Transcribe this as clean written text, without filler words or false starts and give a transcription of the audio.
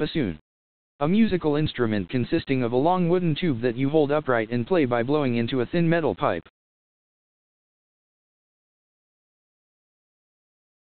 Bassoon. A musical instrument consisting of a long wooden tube that you hold upright and play by blowing into a thin metal pipe.